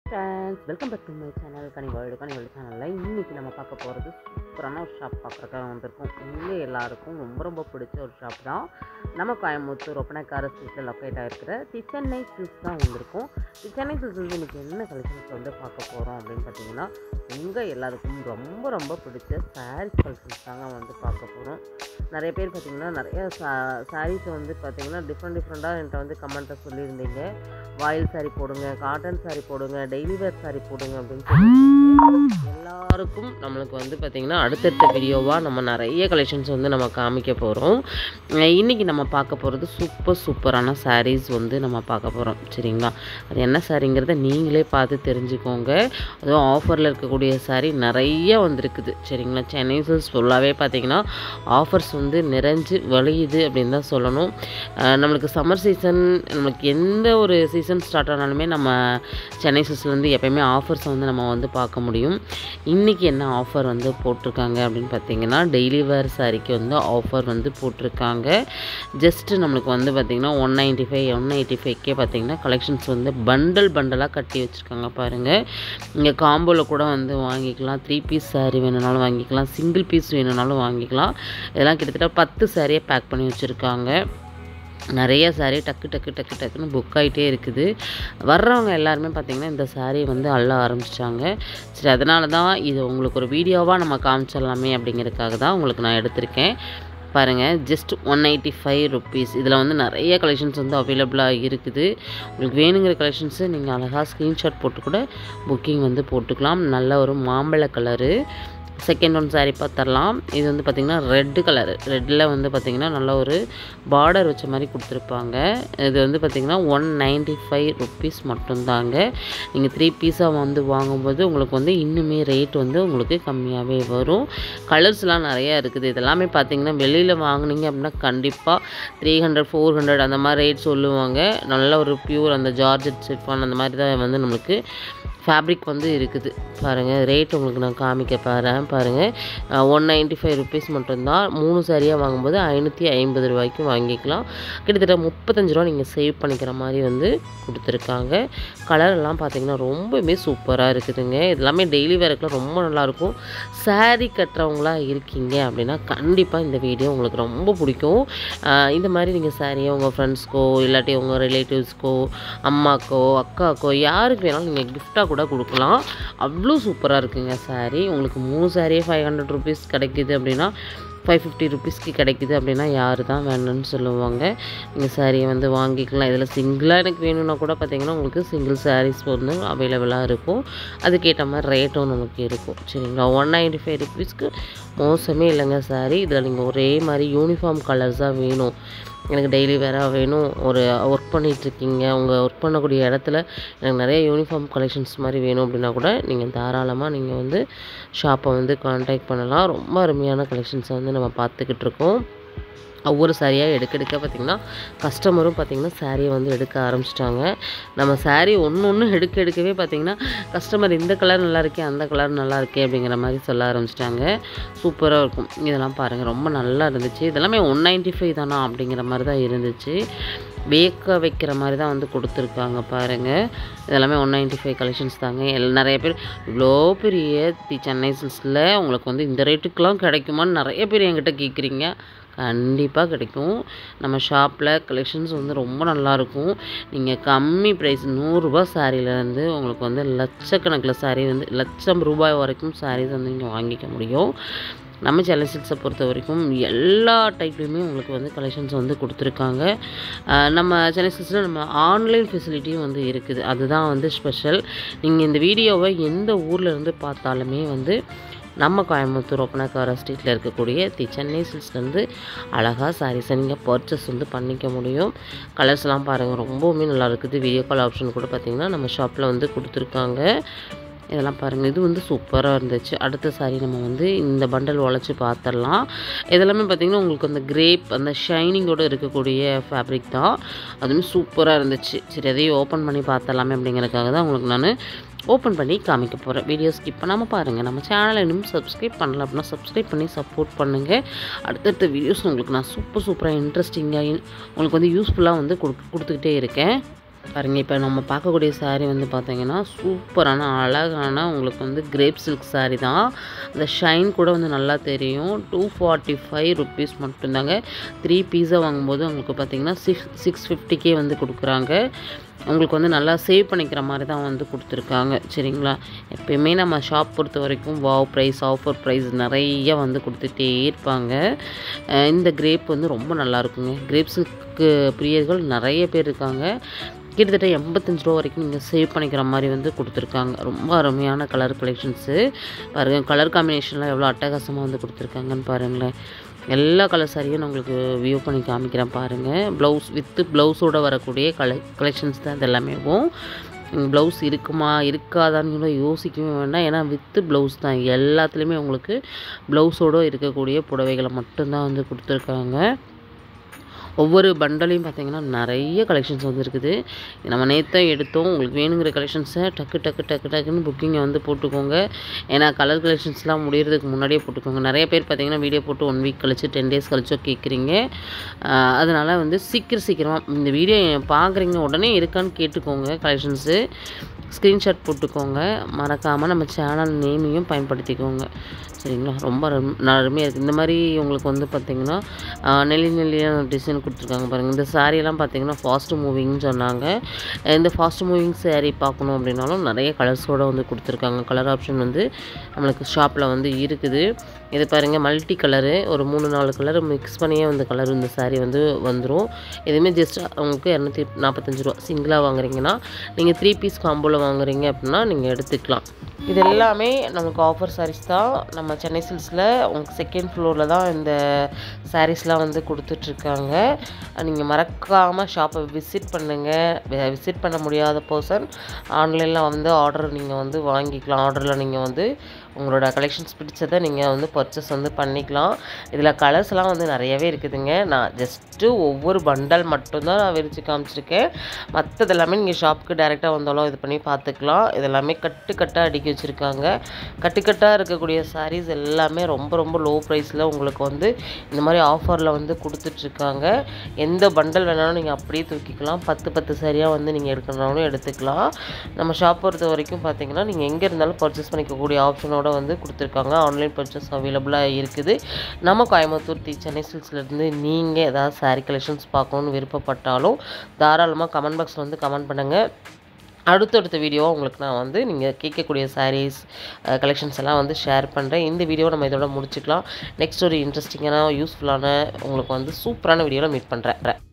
Friends, welcome back to my channel Kani world சேனலில் இன்றைக்கி நம்ம பார்க்க போகிறது சூப்பரான ஒரு ஷாப் பார்க்குறக்காக வந்திருக்கோம். இங்கே எல்லாருக்கும் ரொம்ப ரொம்ப பிடிச்ச ஒரு ஷாப் தான். நம்ம கோயம்புத்தூர் ஒப்பனைக்கார ஸ்ட்ரீட்டில் லொக்கேட் ஆகிருக்கிற தி சென்னை சில்க்ஸ் தான் வந்திருக்கும். தி சென்னை சில்க்ஸ் வந்து இன்றைக்கி என்ன கலெக்ஷன்ஸ் வந்து பார்க்க போகிறோம் அப்படின்னு பார்த்தீங்கன்னா, உங்கள் எல்லாருக்கும் ரொம்ப ரொம்ப பிடிச்ச சாரீஸ் கலெக்ஷன்ஸ் தாங்க வந்து பார்க்க போகிறோம். நிறைய பேர் பார்த்திங்கன்னா நிறைய சாரீஸை வந்து பார்த்திங்கன்னா டிஃப்ரெண்ட்டாக என்கிட்ட வந்து கமெண்ட்டை சொல்லியிருந்தீங்க. வாயில் சாரீ போடுங்க, காட்டன் சாரீ போடுங்க, டெய்லி வேர் சாரீ போடுங்க அப்படின்னு சொல்லி எல்லாருக்கும் நம்மளுக்கு வந்து பார்த்திங்கன்னா அடுத்தடுத்த வீடியோவாக நம்ம நிறைய கலெக்ஷன்ஸ் வந்து நம்ம காமிக்க போகிறோம். இன்றைக்கி நம்ம பார்க்க போகிறது சூப்பரான சாரீஸ் வந்து நம்ம பார்க்க போகிறோம். சரிங்களா? அது என்ன சாரீங்கிறத நீங்களே பார்த்து தெரிஞ்சுக்கோங்க. அதுவும் ஆஃபரில் இருக்கக்கூடிய சாரீ நிறைய வந்துருக்குது. சரிங்களா? சென்னை சில்க்ஸ் ஃபுல்லாகவே பார்த்திங்கன்னா ஆஃபர்ஸ் வந்து நிறைஞ்சு வழியுது அப்படின்னு தான் சொல்லணும். நம்மளுக்கு சம்மர் சீசன், நம்மளுக்கு எந்த ஒரு சீசன் ஸ்டார்ட் ஆனாலுமே நம்ம சென்னை சில்க்ஸ்லேருந்து எப்போயுமே ஆஃபர்ஸை வந்து நம்ம வந்து பார்க்க முடியும். இன்றைக்கி என்ன ஆஃபர் வந்து போட்டிருக்காங்க அப்படின்னு பார்த்தீங்கன்னா, டெய்லி வேர் சாரீக்கு வந்து ஆஃபர் வந்து போட்டிருக்காங்க. ஜஸ்ட்டு நம்மளுக்கு வந்து பார்த்திங்கன்னா 195 பார்த்திங்கன்னா கலெக்ஷன்ஸ் வந்து பண்டலாக கட்டி வச்சுருக்காங்க பாருங்கள். இங்கே காம்போவில் கூட வந்து வாங்கிக்கலாம். 3 பீஸ் சாரீ வேணுனாலும் வாங்கிக்கலாம், சிங்கிள் பீஸ் வேணுனாலும் வாங்கிக்கலாம். இதெல்லாம் கிட்டத்தட்ட 10 சாரியை பேக் பண்ணி வச்சுருக்காங்க. நிறைய சாரீ டக்குன்னு புக் ஆகிட்டே இருக்குது. வர்றவங்க எல்லாருமே பார்த்திங்கன்னா இந்த சாரீ வந்து அள்ள ஆரம்பிச்சிட்டாங்க. சரி, அதனால தான் இது உங்களுக்கு ஒரு வீடியோவாக நம்ம காமிச்சிடலாமே அப்படிங்கிறதுக்காக தான் உங்களுக்கு நான் எடுத்திருக்கேன். பாருங்கள், ஜஸ்ட் 185 ருப்பீஸ். இதில் வந்து நிறைய கலெக்ஷன்ஸ் வந்து அவைலபிளாக இருக்குது. உங்களுக்கு வேணுங்கிற கலெக்ஷன்ஸு நீங்கள் அழகாக ஸ்க்ரீன்ஷாட் போட்டு கூட புக்கிங் வந்து போட்டுக்கலாம். நல்ல ஒரு மாம்பழ கலரு. செகண்ட் ஒன் சாரீ பார்த்துடலாம். இது வந்து பார்த்திங்கன்னா ரெட்டு கலரு. ரெட்டில் வந்து பார்த்திங்கன்னா நல்ல ஒரு பார்டர் வச்ச மாதிரி கொடுத்துருப்பாங்க. இது வந்து பார்த்திங்கன்னா 195 ருப்பீஸ் மட்டும்தாங்க. நீங்கள் 3 பீஸாக வந்து வாங்கும்போது உங்களுக்கு வந்து இன்னுமே ரேட் வந்து உங்களுக்கு கம்மியாகவே வரும். கலர்ஸ்லாம் நிறையா இருக்குது. இதெல்லாமே பார்த்திங்கன்னா வெளியில் வாங்கினீங்க அப்படின்னா கண்டிப்பாக 300 400 அந்த மாதிரி ரேட் சொல்லுவாங்க. நல்ல ஒரு பியூர் அந்த ஜார்ஜெட் சிஃபான் அந்த மாதிரி தான் வந்து நம்மளுக்கு ஃபேப்ரிக் வந்து இருக்குது. பாருங்கள், ரேட் உங்களுக்கு நான் காமிக்க பாருங்கள். 195 ருப்பீஸ் மட்டும்தான். 3 சாரியாக வாங்கும்போது 550 ரூபாய்க்கு வாங்கிக்கலாம். கிட்டத்தட்ட 35 ரூபா நீங்கள் சேவ் பண்ணிக்கிற மாதிரி வந்து கொடுத்துருக்காங்க. கலரெல்லாம் பார்த்திங்கன்னா ரொம்பவுமே சூப்பராக இருக்குதுங்க. இதெல்லாமே டெய்லி வேர்க்கெலாம் ரொம்ப நல்லாயிருக்கும். சாரீ கட்டுறவங்களா இருக்கீங்க அப்படின்னா கண்டிப்பாக இந்த வீடியோ உங்களுக்கு ரொம்ப பிடிக்கும். இந்த மாதிரி நீங்கள் சாரியை உங்கள் ஃப்ரெண்ட்ஸ்க்கோ இல்லாட்டி உங்கள் ரிலேட்டிவ்ஸ்க்கோ அம்மாக்கோ அக்காக்கோ யாருக்கு வேணாலும் நீங்கள் கிஃப்டாக கூட கொடுக்கலாம். அவ்வளோ சூப்பராக இருக்குங்க சாரீ. உங்களுக்கு 3 சாரியே 500 ருப்பீஸ் கிடைக்குது அப்படின்னா, 550 ருப்பீஸ்க்கு கிடைக்குது அப்படின்னா யார் தான் வேணும்னு சொல்லுவாங்க. நீங்கள் சாரியை வந்து வாங்கிக்கலாம். இதில் சிங்கிளாக எனக்கு வேணும்னா கூட பார்த்திங்கன்னா உங்களுக்கு சிங்கிள் சாரீஸ் வந்து அவைலபிளாக இருக்கும். அதுக்கேற்ற மாதிரி ரேட்டும் நமக்கு இருக்கும். சரிங்களா? 195 ருப்பீஸ்க்கு மோசமே இல்லைங்க சாரீ. இதில் நீங்கள் ஒரே மாதிரி யூனிஃபார்ம் கலர்ஸாக வேணும், எனக்கு டெய்லி வேராக வேணும், ஒரு ஒர்க் பண்ணிகிட்ருக்கீங்க, உங்கள் ஒர்க் பண்ணக்கூடிய இடத்துல எனக்கு நிறைய யூனிஃபார்ம் கலெக்ஷன்ஸ் மாதிரி வேணும் அப்படின்னா கூட நீங்கள் தாராளமாக நீங்கள் வந்து ஷாப்பை வந்து கான்டாக்ட் பண்ணலாம். ரொம்ப அருமையான கலெக்ஷன்ஸை வந்து நம்ம பார்த்துக்கிட்டு இருக்கோம். ஒவ்வொரு சாரியாக எடுக்க பார்த்திங்கன்னா கஸ்டமரும் பார்த்திங்கன்னா சாரியை வந்து எடுக்க ஆரம்பிச்சிட்டாங்க. நம்ம சாரீ ஒன்று எடுக்கவே பார்த்திங்கன்னா கஸ்டமர் இந்த கலர் நல்லா இருக்கே, அந்த கலர் நல்லா இருக்கே அப்படிங்கிற மாதிரி சொல்ல ஆரம்பிச்சிட்டாங்க. சூப்பராக இருக்கும். இதெல்லாம் பாருங்கள், ரொம்ப நல்லா இருந்துச்சு. இதெல்லாமே 195 தானா அப்படிங்கிற மாதிரி தான் இருந்துச்சு. வேக்க வைக்கிற மாதிரி தான் வந்து கொடுத்துருக்காங்க பாருங்கள். இதெல்லாமே 195 கலெக்ஷன்ஸ் தாங்க. நிறைய பேர் இவ்வளோ பெரிய தி சென்னை சில்க்ஸில் உங்களுக்கு வந்து இந்த ரேட்டுக்கெலாம் கிடைக்குமான்னு நிறைய பேர் என்கிட்ட கேட்குறீங்க. கண்டிப்பாக கிடைக்கும். நம்ம ஷாப்பில் கலெக்ஷன்ஸ் வந்து ரொம்ப நல்லாயிருக்கும். நீங்கள் கம்மி ப்ரைஸ் 100 ரூபா சாரீலேருந்து உங்களுக்கு வந்து லட்சக்கணக்கில் சாரீ வந்து லட்சம் ரூபாய் வரைக்கும் சாரீஸ் வந்து நீங்கள் வாங்கிக்க முடியும். நம்ம சென்னை சில்க்ஸை பொறுத்த வரைக்கும் எல்லா டைப்லேயுமே உங்களுக்கு வந்து கலெக்ஷன்ஸ் வந்து கொடுத்துருக்காங்க. நம்ம சென்னை சில்க்ஸில் நம்ம ஆன்லைன் ஃபெசிலிட்டியும் வந்து இருக்குது. அதுதான் வந்து ஸ்பெஷல். நீங்கள் இந்த வீடியோவை எந்த ஊரில் இருந்து பார்த்தாலுமே வந்து நம்ம கோயம்புத்தூர் ஒப்பனைக்கார ஸ்ட்ரீட்டில் இருக்கக்கூடிய தி சென்னை சில்க்ஸ்லேருந்து அழகாக சாரீஸை நீங்கள் பர்ச்சேஸ் வந்து பண்ணிக்க முடியும். கலர்ஸ்லாம் பாருங்கள், ரொம்பவுமே நல்லா இருக்குது. வீடியோ கால் ஆப்ஷன் கூட பார்த்திங்கன்னா நம்ம ஷாப்பில் வந்து கொடுத்துருக்காங்க. இதெல்லாம் பாருங்கள், இது வந்து சூப்பராக இருந்துச்சு. அடுத்த சாரீ நம்ம வந்து இந்த பண்டல் உழைச்சி பார்த்துடலாம். இதெல்லாமே பார்த்திங்கன்னா உங்களுக்கு அந்த கிரேப் அந்த ஷைனிங்கோடு இருக்கக்கூடிய ஃபேப்ரிக் தான். அதுவுமே சூப்பராக இருந்துச்சு. சரி, அதையும் ஓப்பன் பண்ணி பார்த்துடலாமே அப்படிங்கிறதுக்காக தான் உங்களுக்கு நான் ஓப்பன் பண்ணி காமிக்க போகிறேன். வீடியோ ஸ்கிப் பண்ணாமல் பாருங்கள். நம்ம சேனலை இன்னும் சப்ஸ்கிரைப் பண்ணல அப்படின்னா சப்ஸ்கிரைப் பண்ணி சப்போர்ட் பண்ணுங்கள். அடுத்தடுத்த வீடியோஸ் உங்களுக்கு நான் சூப்பராக இன்ட்ரெஸ்டிங்காக உங்களுக்கு வந்து யூஸ்ஃபுல்லாக வந்து கொடுத்துக்கிட்டே இருக்கேன். பாருங்க, இப்போ நம்ம பார்க்கக்கூடிய சாரீ வந்து பார்த்தீங்கன்னா, சூப்பரான அழகான உங்களுக்கு வந்து கிரேப் சில்க் சாரீ தான். அந்த ஷைன் கூட வந்து நல்லா தெரியும். 245 ருப்பீஸ் மட்டும்தாங்க. 3 பீஸாக வாங்கும்போது உங்களுக்கு பார்த்தீங்கன்னா 650க்கே வந்து கொடுக்குறாங்க. உங்களுக்கு வந்து நல்லா சேவ் பண்ணிக்கிற மாதிரி தான் வந்து கொடுத்துருக்காங்க. சரிங்களா? எப்பயுமே நம்ம ஷாப் பொறுத்த வரைக்கும் வாவ் ப்ரைஸ், ஆஃபர் ப்ரைஸ் நிறைய வந்து கொடுத்துட்டே இருப்பாங்க. இந்த கிரேப் வந்து ரொம்ப நல்லாயிருக்குங்க. கிரேப் சில்க்கு பிரியர்கள் நிறைய பேர் இருக்காங்க. கிட்டத்தட்ட 85 ரூபா வரைக்கும் நீங்கள் சேவ் பண்ணிக்கிற மாதிரி வந்து கொடுத்துருக்காங்க. ரொம்ப அருமையான கலர் கலெக்ஷன்ஸு. பாருங்கள், கலர் காம்பினேஷன்லாம் எவ்வளோ அட்டகாசமாக வந்து கொடுத்துருக்காங்கன்னு பாருங்களேன். எல்லா கலர் சாரியும் நான் உங்களுக்கு வியூ பண்ணி காமிக்கிறேன் பாருங்கள். ப்ளவுஸ் வித்து ப்ளவுஸோடு வரக்கூடிய கலெக்ஷன்ஸ் தான் இது எல்லாமேவும். ப்ளவுஸ் இருக்குமா இருக்காதான்னு கூட யோசிக்கவே வேண்டாம். ஏன்னா வித்து ப்ளவுஸ் தான் எல்லாத்துலேயுமே உங்களுக்கு ப்ளவுஸோடு இருக்கக்கூடிய புடவைகளை மட்டும்தான் வந்து கொடுத்துருக்காங்க. ஒவ்வொரு பண்டலையும் பார்த்திங்கன்னா நிறைய கலெக்ஷன்ஸ் வந்து இருக்குது. நம்ம நேற்று எடுத்தோம். உங்களுக்கு வேணுங்கிற கலெக்ஷன்ஸை டக்குன்னு புக்கிங்கை வந்து போட்டுக்கோங்க. ஏன்னா கலர் கலெக்ஷன்ஸ்லாம் முடிகிறதுக்கு முன்னாடியே போட்டுக்கோங்க. நிறைய பேர் பார்த்திங்கன்னா வீடியோ போட்டு 1 வீக் கழிச்சு 10 டேஸ் கழிச்சோ கேட்குறீங்க. அதனால் வந்து சீக்கிரமாக இந்த வீடியோ பார்க்குறீங்க உடனே இருக்கான்னு கேட்டுக்கோங்க. கலெக்ஷன்ஸு ஸ்க்ரீன்ஷாட் போட்டுக்கோங்க. மறக்காமல் நம்ம சேனல் நேமையும் பயன்படுத்திக்கோங்க. சரிங்களா? ரொம்ப அருமையாக இருக்குது. இந்த மாதிரி உங்களுக்கு வந்து பார்த்திங்கன்னா நெல்லியான டிசைன் கொடுத்துருக்காங்க பாருங்கள். இந்த சாரீலாம் பார்த்திங்கன்னா ஃபாஸ்ட் மூவிங்னு சொன்னாங்க. இந்த ஃபாஸ்ட் மூவிங் சாரீ பார்க்கணும் அப்படின்னாலும் நிறைய கலர்ஸோடு வந்து கொடுத்துருக்காங்க. கலர் ஆப்ஷன் வந்து நம்மளுக்கு ஷாப்பில் வந்து இருக்குது. இது பாருங்கள், மல்டி கலரு ஒரு 3-4 கலர் மிக்ஸ் பண்ணியே வந்து கலர் இந்த சாரீ வந்து வந்துடும். இதுவுமே ஜஸ்ட் உங்களுக்கு 245 ரூபா. சிங்கிளாக வாங்குறீங்கன்னா நீங்கள் 3 பீஸ் காம்போவில் வாங்குறீங்க அப்படின்னா நீங்கள் எடுத்துக்கலாம். இது எல்லாமே நமக்கு ஆஃபர் சாரீஸ் தான். நம்ம சென்னை சில்க்ஸில் உங்களுக்கு 2nd ஃப்ளோரில் தான் இந்த சாரீஸ்லாம் வந்து கொடுத்துட்ருக்காங்க. நீங்கள் மறக்காமல் ஷாப்பை விசிட் பண்ணுங்கள். விசிட் பண்ண முடியாத பர்சன் ஆன்லைனில் வந்து ஆர்டர் நீங்கள் வந்து வாங்கிக்கலாம். ஆர்டரில் நீங்கள் வந்து உங்களோட கலெக்ஷன்ஸ் பிடிச்சதை நீங்கள் வந்து பர்ச்சேஸ் வந்து பண்ணிக்கலாம். இதில் கலர்ஸ்லாம் வந்து நிறையவே இருக்குதுங்க. நான் ஜஸ்ட்டு ஒவ்வொரு பண்டல் மட்டும்தான் நான் விரித்து காமிச்சிருக்கேன். மற்றது எல்லாமே நீங்கள் ஷாப்புக்கு டைரெக்டாக வந்தாலும் இது பண்ணி பார்த்துக்கலாம். இதெல்லாமே கட்டாக அடுக்கி வச்சுருக்காங்க. கட்டாக இருக்கக்கூடிய சாரீஸ் எல்லாமே ரொம்ப லோ ப்ரைஸில் உங்களுக்கு வந்து இந்த மாதிரி ஆஃபரில் வந்து கொடுத்துட்ருக்காங்க. எந்த பண்டல் வேணாலும் நீங்கள் அப்படியே தூக்கிக்கலாம். 10 சாரியாக வந்து நீங்கள் எடுக்கணும்னாலும் எடுத்துக்கலாம். நம்ம ஷாப் பொறுத்த வரைக்கும் பார்த்தீங்கன்னா நீங்கள் எங்கே இருந்தாலும் பர்ச்சேஸ் பண்ணிக்கக்கூடிய ஆப்ஷனோட வந்து கொடுத்துருக்காங்க. ஆன்லைன் பர்ச்சேஸ் அவைலபிளாக இருக்குது. நம்ம கோயம்புத்தூர் சென்னை சில்க்ஸ்லேருந்து நீங்கள் ஏதாவது சாரீ கலெக்ஷன்ஸ் பார்க்கணுன்னு விருப்பப்பட்டாலும் தாராளமாக கமெண்ட் பாக்ஸில் வந்து கமெண்ட் பண்ணுங்கள். அடுத்தடுத்த வீடியோவாக உங்களுக்கு நான் வந்து நீங்கள் கேட்கக்கூடிய சாரீஸ் கலெக்ஷன்ஸ் எல்லாம் வந்து ஷேர் பண்ணுறேன். இந்த வீடியோவை நம்ம இதோட முடிச்சுக்கலாம். நெக்ஸ்ட் ஒரு இன்ட்ரெஸ்டிங்கான யூஸ்ஃபுல்லான உங்களுக்கு வந்து சூப்பரான வீடியோவில் மீட் பண்ணுறேன்.